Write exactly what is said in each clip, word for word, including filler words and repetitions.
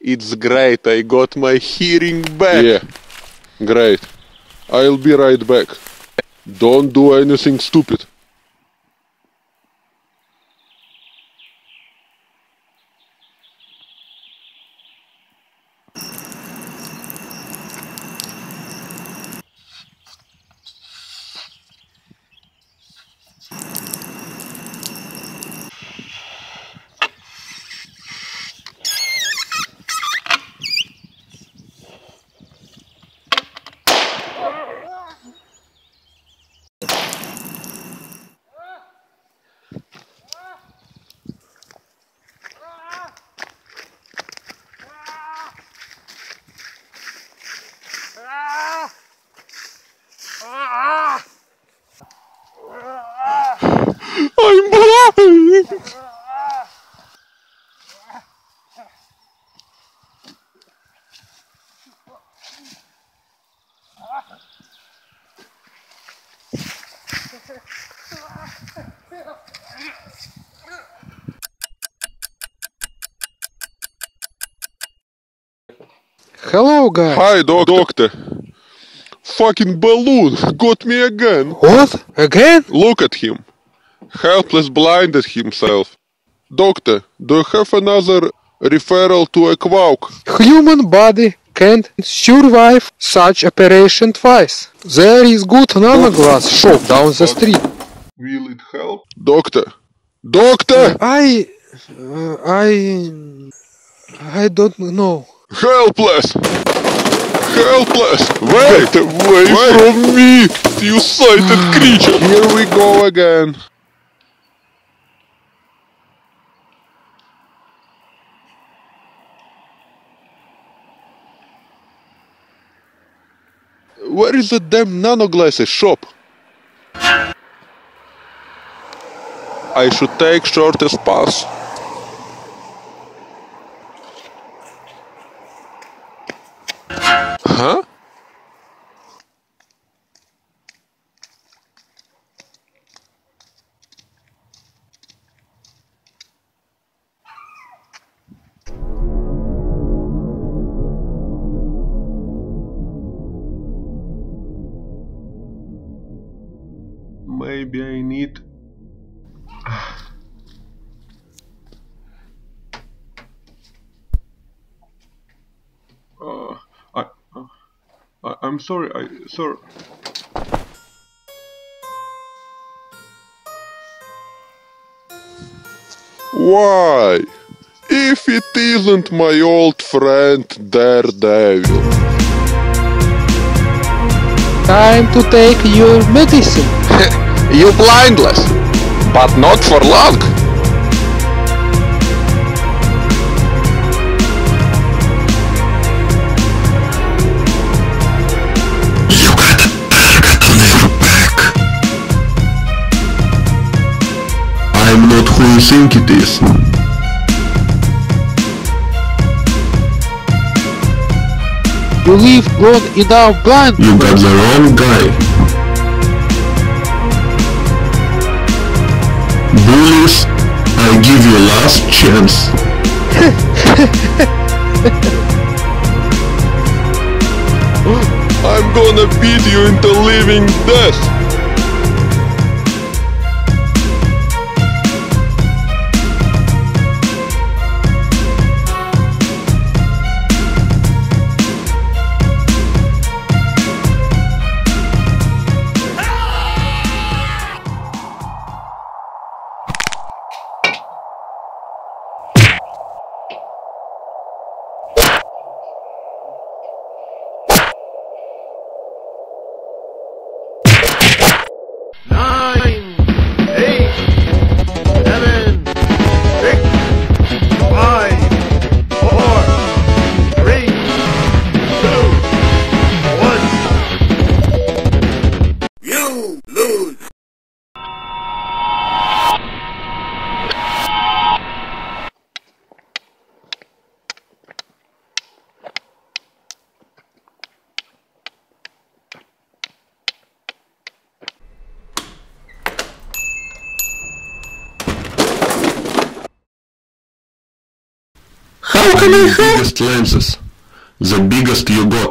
It's great, I got my hearing back. Yeah, great. I'll be right back. Don't do anything stupid. I'm blind! Hello, guys. Hi, doctor. Doctor. Fucking balloon got me again. What? Again? Look at him. Helpless blinded himself. Doctor, do you have another referral to a Quauk? Human body can't survive such operation twice. There is good nanoglass shop down the street. Will it help? Doctor. Doctor! I... Uh, I... I don't know. Helpless! Helpless! Wait! Get away Wait. from me, you sighted creature! Here we go again. Where is the damn nanoglasses shop? I should take shortest path. Huh? Maybe I need... Uh, I, uh, I, I'm sorry, I, sir. Why? If it isn't my old friend Daredevil. Time to take your medicine. You blindless, but not for long. You got a target on your back. I'm not who you think it is. You leave long enough blind. You got the wrong guy. Bullies, I give you last chance. I'm gonna beat you into living death. How can I help? Biggest lenses. The biggest you got.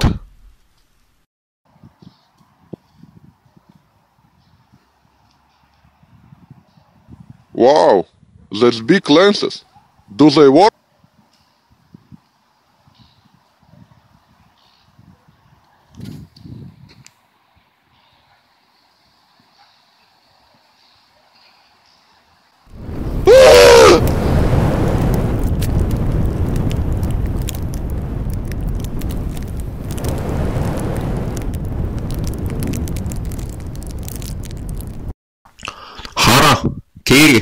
Wow, that's big lenses. Do they work? Hara, Katie.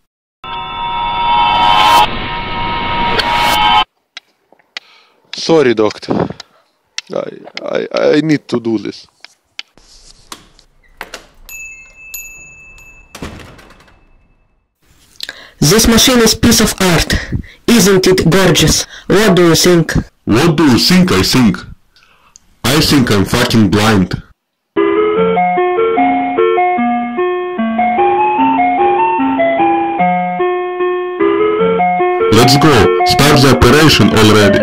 Sorry, doctor. I, I, I need to do this. This machine is piece of art. Isn't it gorgeous? What do you think? What do you think I think? I think I'm fucking blind. Let's go. Start the operation already.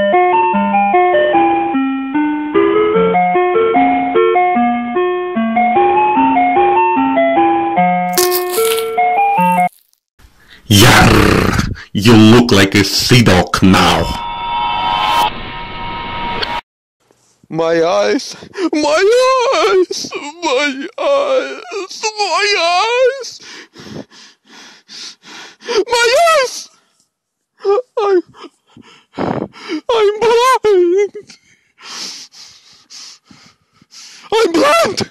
Yarr! You look like a sea dog now. My eyes, my eyes, my eyes, my eyes, my eyes! I'm, I'm blind! I'm blind!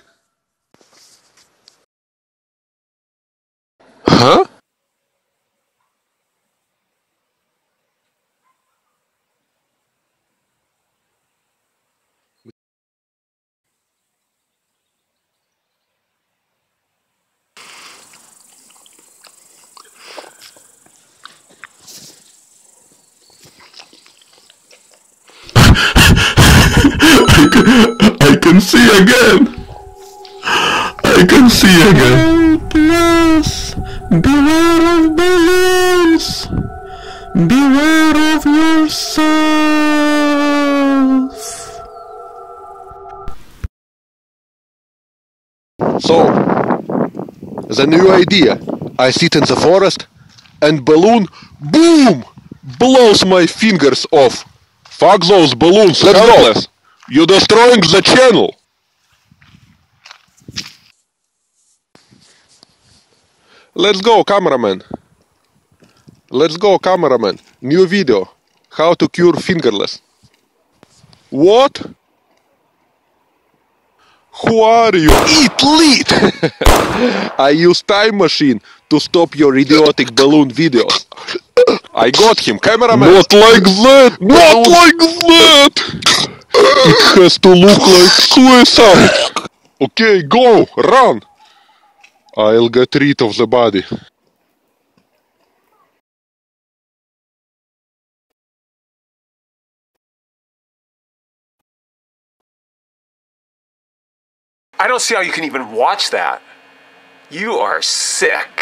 Huh? I can see again. I can see again. Oh, please, beware of balloons. Beware of yourself. So, the new idea. I sit in the forest and balloon, boom, blows my fingers off. Fuck those balloons, let's go. You're destroying the channel. Let's go, cameraman. Let's go, cameraman. New video. How to cure fingerless. What? Who are you? Eat lead! I use time machine to stop your idiotic balloon videos. I got him, cameraman. Not like that! Not like that! It has to look like suicide. Okay, go, run. I'll get rid of the body. I don't see how you can even watch that. You are sick.